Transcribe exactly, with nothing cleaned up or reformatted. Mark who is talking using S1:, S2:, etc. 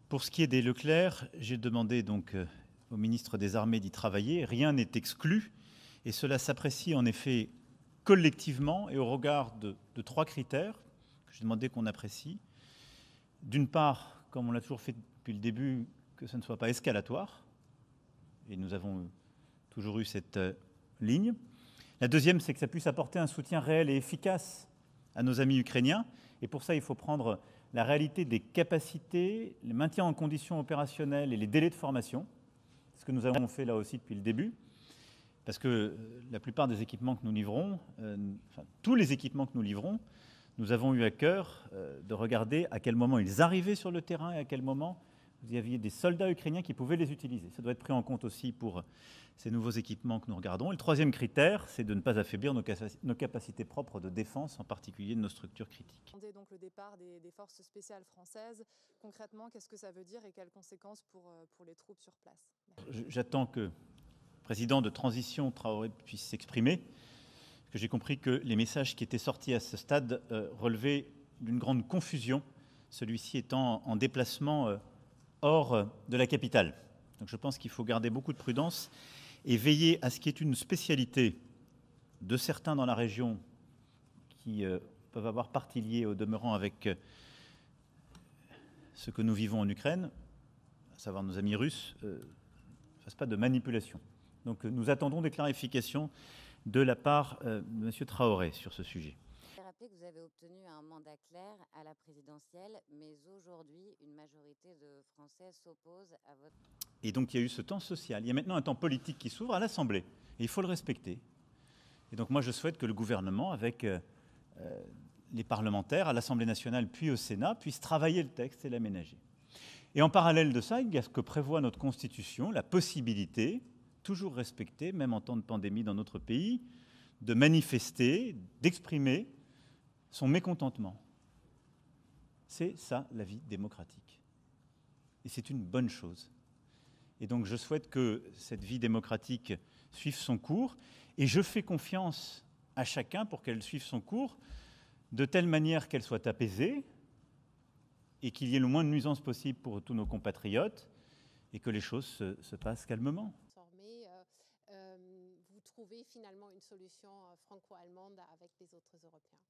S1: Pour ce qui est des Leclerc, j'ai demandé donc euh, au ministre des Armées d'y travailler. Rien n'est exclu et cela s'apprécie en effet collectivement et au regard de, de trois critères que j'ai demandé qu'on apprécie. D'une part, comme on l'a toujours fait depuis le début, que ce ne soit pas escalatoire, et nous avons toujours eu cette euh, ligne. La deuxième, c'est que ça puisse apporter un soutien réel et efficace à nos amis ukrainiens, et pour ça, il faut prendre la réalité des capacités, le maintien en conditions opérationnelles et les délais de formation, ce que nous avons fait là aussi depuis le début, parce que la plupart des équipements que nous livrons, euh, enfin, tous les équipements que nous livrons, nous avons eu à cœur euh, de regarder à quel moment ils arrivaient sur le terrain et à quel moment vous y aviez des soldats ukrainiens qui pouvaient les utiliser. Ça doit être pris en compte aussi pour ces nouveaux équipements que nous regardons. Et le troisième critère, c'est de ne pas affaiblir nos, nos capacités propres de défense, en particulier de nos structures critiques.
S2: Donc le départ des, des forces spéciales françaises, concrètement, qu'est-ce que ça veut dire et quelles conséquences pour, pour les troupes sur place?
S1: J'attends que le président de transition Traoré puisse s'exprimer, parce que j'ai compris que les messages qui étaient sortis à ce stade euh, relevaient d'une grande confusion, celui-ci étant en déplacement euh, hors de la capitale. Donc je pense qu'il faut garder beaucoup de prudence et veiller à ce qui est une spécialité de certains dans la région qui euh, peuvent avoir partie liée au demeurant avec euh, ce que nous vivons en Ukraine, à savoir nos amis russes, euh, ne fassent pas de manipulation. Donc euh, nous attendons des clarifications de la part euh, de M. Traoré sur ce sujet.
S3: Je rappelle que vous avez obtenu un mandat clair à la présidentielle, mais aujourd'hui, une majorité de Français s'oppose à votre...
S1: Et donc il y a eu ce temps social. Il y a maintenant un temps politique qui s'ouvre à l'Assemblée. Et il faut le respecter. Et donc moi je souhaite que le gouvernement, avec euh, euh, les parlementaires, à l'Assemblée nationale puis au Sénat, puisse travailler le texte et l'aménager. Et en parallèle de ça, il y a ce que prévoit notre Constitution, la possibilité, toujours respectée, même en temps de pandémie dans notre pays, de manifester, d'exprimer son mécontentement. C'est ça la vie démocratique. Et c'est une bonne chose. Et donc je souhaite que cette vie démocratique suive son cours et je fais confiance à chacun pour qu'elle suive son cours de telle manière qu'elle soit apaisée et qu'il y ait le moins de nuisances possible pour tous nos compatriotes et que les choses se, se passent calmement.
S2: Euh, euh, vous trouvez finalement une solution franco-allemande avec les autres Européens?